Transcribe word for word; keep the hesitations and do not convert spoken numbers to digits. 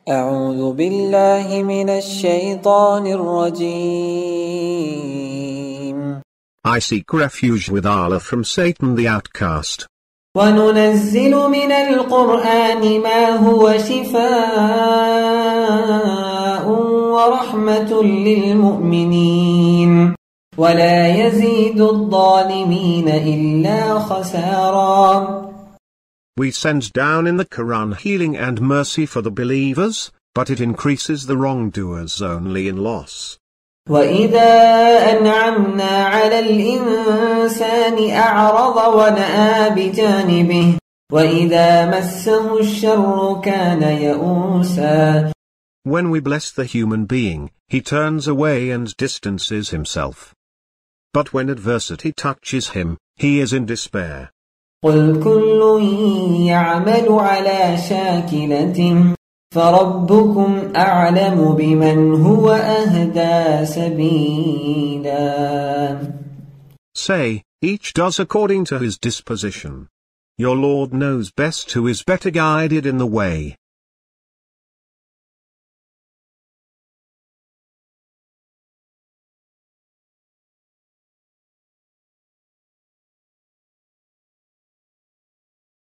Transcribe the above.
أعوذ بالله من الشيطان الرجيم. I seek refuge with Allah from Satan the outcast. وننزل من القرآن ما هو شفاء ورحمة للمؤمنين ولا يزيد الظالمين إلا خسارا. We send down in the Quran healing and mercy for the believers, but it increases the wrongdoers only in loss. وَإِذَا أَنْعَمْنَا عَلَى الْإِنسَانِ أَعْرَضَ وَنَأَىٰ بِجَانِبِهِ وَإِذَا مَسَّهُ الشَّرُّ كَانَ يَئُوسًا. When we bless the human being, he turns away and distances himself. But when adversity touches him, he is in despair. قُلْ كُلٌّ يَعْمَلُ عَلَى شَاكِلَتِهِ فَرَبُّكُمْ أَعْلَمُ بِمَنْ هُوَ أَهْدَىٰ سَبِيلًا. Say, each does according to his disposition. Your Lord knows best who is better guided in the way.